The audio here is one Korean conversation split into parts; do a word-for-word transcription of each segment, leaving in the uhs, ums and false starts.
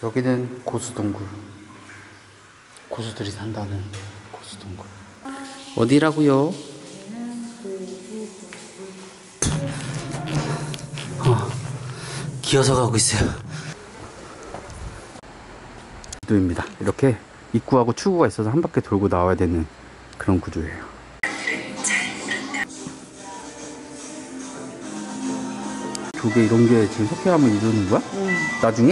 여기는 고수동굴. 고수들이 산다는 고수동굴. 어디라고요? 어, 기어서 가고 있어요. 구조입니다. 이렇게 입구하고 출구가 있어서 한 바퀴 돌고 나와야 되는 그런 구조예요. 조개 이런 게 지금 석회암을 이루는 거야? 응. 나중에?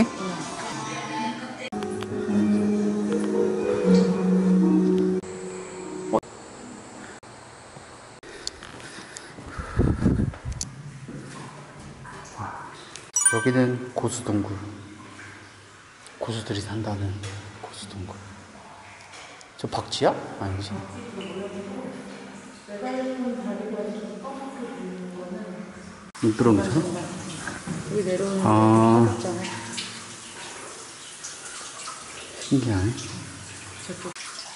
응. 어. 여기는 고수동굴. 고수들이 산다는 고수동굴. 저 박쥐야? 아니지? 눈두렁이잖아? 여기 내려오는 아, 거 같잖아. 신기하네. 저쪽.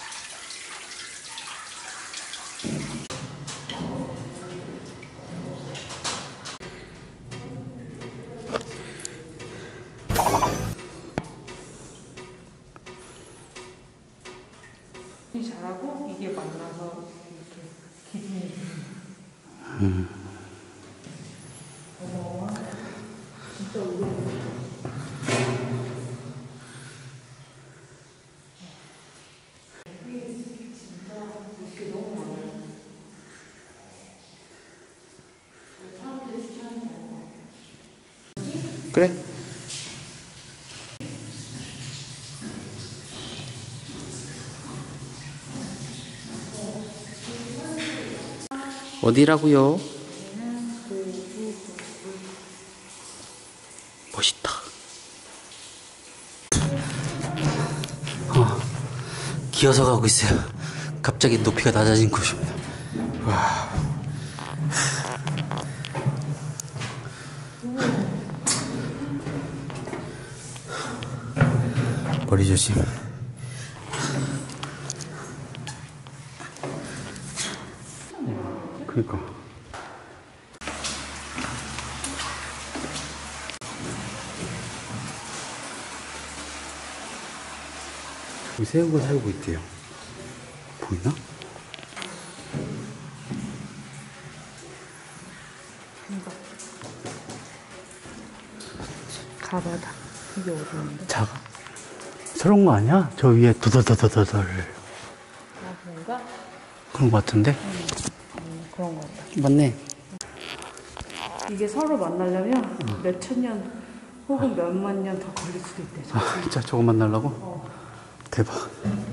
잘하고 이게 만나서 이렇게 기분이 음. 어머, 진짜 우리 그래. 어디라고요? 멋있다. 어, 기어서 가고 있어요. 갑자기 높이가 낮아진 곳입니다. 와. 머리 조심. 그러니까. 여기 새우가 살고 있대요. 보이나? 이거 가봐다. 이게 어디인데? 작아? 저런 거 아니야? 저 위에 두덜덜덜덜. 아, 그런가? 그런 거 같은데? 응. 음, 그런 거 같다. 맞네. 이게 서로 만나려면 응. 몇 천 년 혹은 몇만 년 더 걸릴 수도 있대. 아, 진짜 저거 만나려고? 어. 대박.